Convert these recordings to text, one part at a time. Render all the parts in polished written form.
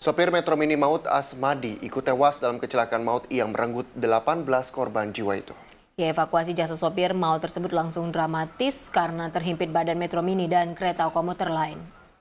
Sopir Metro Mini Maut Asmadi ikut tewas dalam kecelakaan maut yang merenggut 18 korban jiwa itu. Evakuasi jasa sopir maut tersebut langsung dramatis karena terhimpit badan Metro Mini dan kereta komuter lain.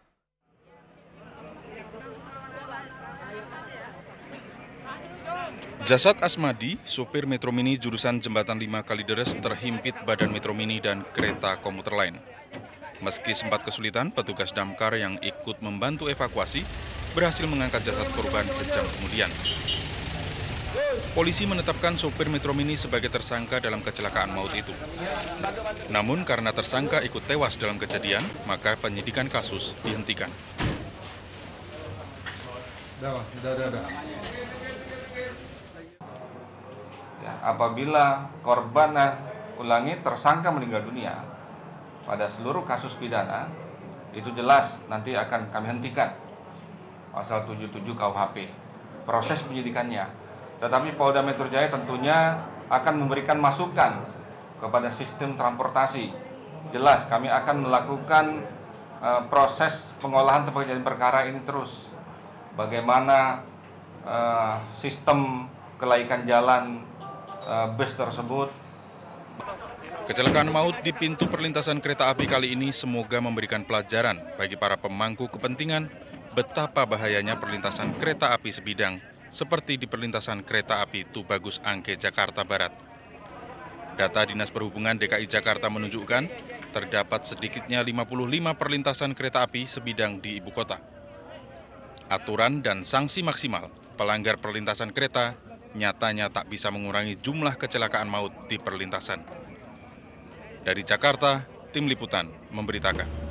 Jasad Asmadi, sopir Metro Mini jurusan Jembatan 5 Kalideres terhimpit badan Metro Mini dan kereta komuter lain. Meski sempat kesulitan, petugas damkar yang ikut membantu evakuasi berhasil mengangkat jasad korban sejam kemudian. Polisi menetapkan sopir Metro Mini sebagai tersangka dalam kecelakaan maut itu. Namun karena tersangka ikut tewas dalam kejadian, maka penyidikan kasus dihentikan. Ya, apabila korban ulangi tersangka meninggal dunia pada seluruh kasus pidana, itu jelas nanti akan kami hentikan pasal 77 KUHP proses penyidikannya. Tetapi Polda Metro Jaya tentunya akan memberikan masukan kepada sistem transportasi. Jelas kami akan melakukan proses pengolahan tempat kejadian perkara ini terus. Bagaimana sistem kelaikan jalan bus tersebut. Kecelakaan maut di pintu perlintasan kereta api kali ini semoga memberikan pelajaran bagi para pemangku kepentingan betapa bahayanya perlintasan kereta api sebidang seperti di perlintasan kereta api Tubagus Angke, Jakarta Barat. Data Dinas Perhubungan DKI Jakarta menunjukkan terdapat sedikitnya 55 perlintasan kereta api sebidang di ibu kota. Aturan dan sanksi maksimal pelanggar perlintasan kereta nyatanya tak bisa mengurangi jumlah kecelakaan maut di perlintasan. Dari Jakarta, Tim Liputan memberitakan.